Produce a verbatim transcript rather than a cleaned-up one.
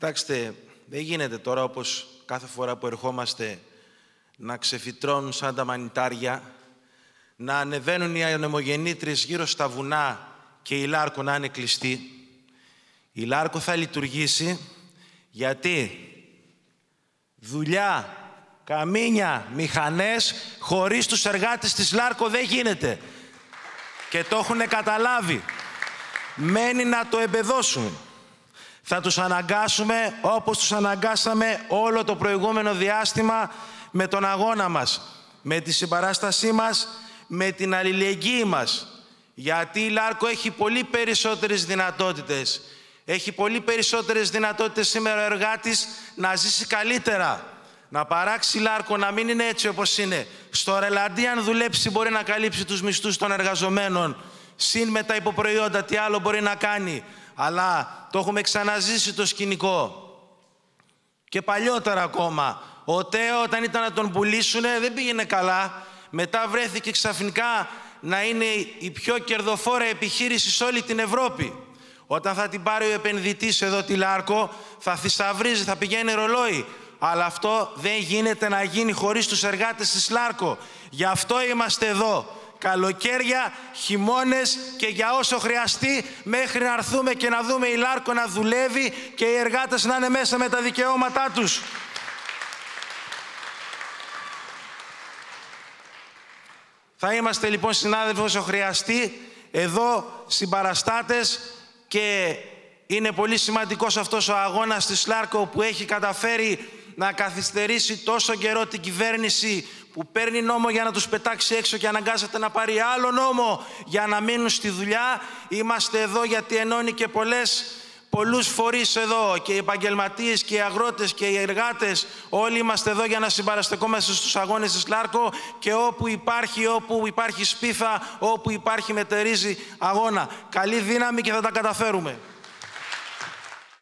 Κοιτάξτε, δεν γίνεται τώρα όπως κάθε φορά που ερχόμαστε να ξεφυτρώνουν σαν τα μανιτάρια, να ανεβαίνουν οι ανεμογεννήτριες γύρω στα βουνά και η Λάρκο να είναι κλειστή. Η Λάρκο θα λειτουργήσει γιατί δουλειά, καμίνια, μηχανές χωρίς τους εργάτες της Λάρκο δεν γίνεται. Και το έχουν καταλάβει. Μένει να το εμπεδώσουν. Θα τους αναγκάσουμε όπως τους αναγκάσαμε όλο το προηγούμενο διάστημα με τον αγώνα μας, με τη συμπαράστασή μας, με την αλληλεγγύη μας. Γιατί η Λάρκο έχει πολύ περισσότερες δυνατότητες. Έχει πολύ περισσότερες δυνατότητες σήμερα ο εργάτης να ζήσει καλύτερα. Να παράξει η Λάρκο, να μην είναι έτσι όπως είναι. Στο ρελαντί αν δουλέψει μπορεί να καλύψει τους μισθούς των εργαζομένων. Συν με τα υποπροϊόντα τι άλλο μπορεί να κάνει. Αλλά το έχουμε ξαναζήσει το σκηνικό. Και παλιότερα ακόμα. Ο Τέο όταν ήταν να τον πουλήσουνε δεν πήγαινε καλά. Μετά βρέθηκε ξαφνικά να είναι η πιο κερδοφόρα επιχείρηση σε όλη την Ευρώπη. Όταν θα την πάρει ο επενδυτής εδώ τη Λάρκο θα θησαυρίζει, θα πηγαίνει ρολόι. Αλλά αυτό δεν γίνεται να γίνει χωρίς τους εργάτες της Λάρκο. Γι' αυτό είμαστε εδώ. Καλοκαίρια, χειμώνες και για όσο χρειαστεί μέχρι να έρθουμε και να δούμε η Λάρκο να δουλεύει και οι εργάτες να είναι μέσα με τα δικαιώματά τους. Θα είμαστε λοιπόν συνάδελφοι όσο χρειαστεί εδώ συμπαραστάτες και είναι πολύ σημαντικός αυτός ο αγώνας της Λάρκο που έχει καταφέρει να καθυστερήσει τόσο καιρό την κυβέρνηση που παίρνει νόμο για να τους πετάξει έξω και αναγκάζεται να πάρει άλλο νόμο για να μείνουν στη δουλειά. Είμαστε εδώ γιατί ενώνει και πολλές, πολλούς φορείς εδώ και οι επαγγελματίες και οι αγρότες και οι εργάτες. Όλοι είμαστε εδώ για να συμπαραστεκόμαστε στους αγώνες της Λάρκο και όπου υπάρχει, όπου υπάρχει σπίθα, όπου υπάρχει μετερίζει αγώνα. Καλή δύναμη και θα τα καταφέρουμε.